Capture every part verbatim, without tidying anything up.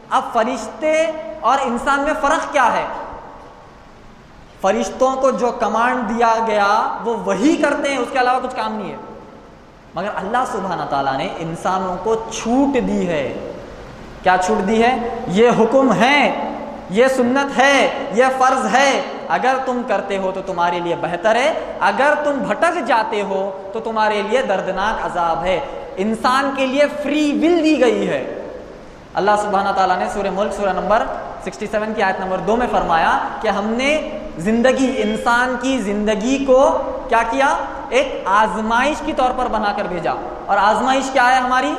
अब फरिश्ते और इंसान में फर्क क्या है? फरिश्तों को जो कमांड दिया गया वो वही करते हैं, उसके अलावा कुछ काम नहीं है। मगर अल्लाह सुब्हाना ताला ने इंसानों को छूट दी है। क्या छूट दी है? ये हुक्म है, ये सुन्नत है, ये फर्ज है, अगर तुम करते हो तो तुम्हारे लिए बेहतर है, अगर तुम भटक जाते हो तो तुम्हारे लिए दर्दनाक अजाब है। इंसान के लिए फ्री विल दी गई है। अल्लाह सुब्हाना ताला ने सूरह मुल्क सूरह नंबर सड़सठ की आयत नंबर दो में फरमाया कि हमने जिंदगी, इंसान की जिंदगी को क्या किया? एक आजमाइश के तौर पर बनाकर भेजा। और आजमाइश क्या है हमारी?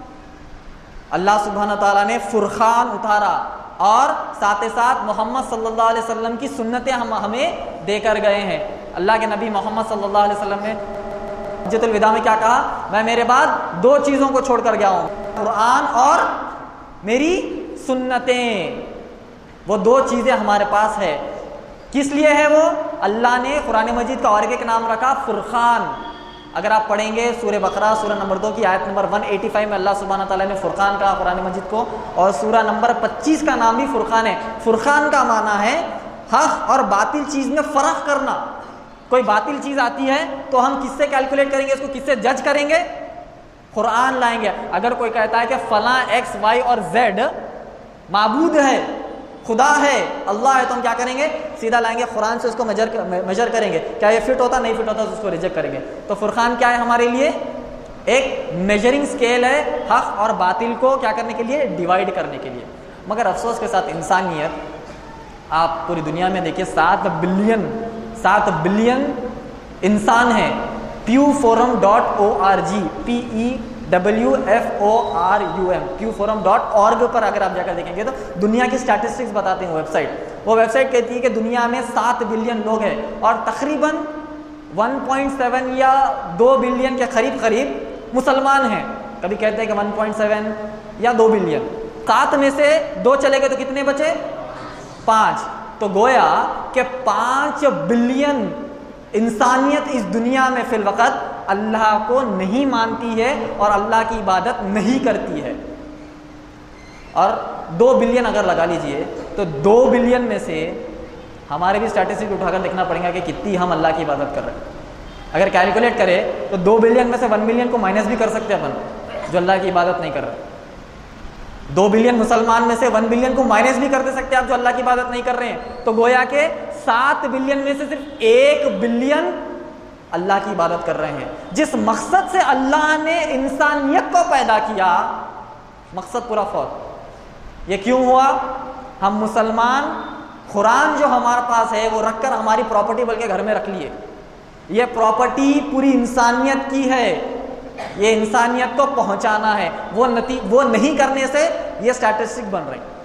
अल्लाह सुब्हाना ताला ने फुरखान उतारा और साथ ही साथ मोहम्मद सल्लल्लाहु अलैहि वसल्लम की सुन्नतें हम हमें देकर गए हैं। अल्लाह के नबी मोहम्मद सल्लल्लाहु अलैहि वसल्लम ने हज्जतुल विदा में क्या कहा? मैं मेरे बाद दो चीज़ों को छोड़कर गया हूँ, कुरान और मेरी सुन्नतें। वो दो चीज़ें हमारे पास है। किस लिए है वो? अल्लाह ने कुरान मजीद का और एक नाम रखा फुरखान। अगर आप पढ़ेंगे सूरह बकरा सूरह नंबर दो की आयत नंबर एक सौ पचासी में अल्लाह सुब्हाना ताला ने फुरखान कहा कुरान मजीद को, और सूरह नंबर पच्चीस का नाम भी फुरखान है। फुरखान का माना है हक और बातिल चीज़ में फ़र्क करना। कोई बातिल चीज़ आती है तो हम किससे कैलकुलेट करेंगे, इसको किससे जज करेंगे? कुरान लाएंगे। अगर कोई कहता है कि फलां एक्स वाई और जेड माबूद है, खुदा है, अल्लाह है, तो हम क्या करेंगे? सीधा लाएंगे कुरान से उसको मेजर मेजर करेंगे, क्या ये फिट होता, नहीं फिट होता तो उसको रिजेक्ट करेंगे। तो फुरखान क्या है हमारे लिए? एक मेजरिंग स्केल है हक और बातिल को क्या करने के लिए? डिवाइड करने के लिए। मगर अफसोस के साथ इंसानियत, आप पूरी दुनिया में देखिए सात बिलियन सात बिलियन इंसान है। Pew Forum dot O R G, P E W F O R U M, Pew Forum dot org पर अगर आप जाकर देखेंगे तो दुनिया की स्टैटिस्टिक्स बताते हैं वेबसाइट। वो वेबसाइट कहती है कि दुनिया में सात बिलियन लोग हैं और तकरीबन एक पॉइंट सात या दो बिलियन के करीब करीब मुसलमान हैं। कभी कहते हैं कि एक पॉइंट सात या दो बिलियन। सात में से दो चले गए तो कितने बचे? पाँच। तो गोया कि पाँच बिलियन इंसानियत इस दुनिया में फिल वक़्त अल्लाह को नहीं मानती है और अल्लाह की इबादत नहीं करती है। और दो बिलियन अगर लगा लीजिए तो दो बिलियन में से हमारे भी स्टैटिस्टिक उठाकर देखना पड़ेगा कि कितनी हम अल्लाह की इबादत कर रहे हैं। अगर कैलकुलेट करें तो दो बिलियन में से वन बिलियन को माइनस भी कर सकते हैं अपन, जो अल्लाह की इबादत नहीं कर रहे। दो बिलियन मुसलमान में से वन बिलियन को माइनस भी कर दे सकते हैं आप, जो अल्लाह की इबादत नहीं कर रहे हैं। तो गोया के सात बिलियन में से सिर्फ एक बिलियन अल्लाह की इबादत कर रहे हैं। जिस मकसद से अल्लाह ने इंसानियत को पैदा किया, मकसद पूरा फौत। ये क्यों हुआ? हम मुसलमान कुरान जो हमारे पास है वो रखकर हमारी प्रॉपर्टी बल्कि घर में रख लिए। ये प्रॉपर्टी पूरी इंसानियत की है, ये इंसानियत को पहुंचाना है। वो नती वो नहीं करने से ये स्टैटिस्टिक बन रही।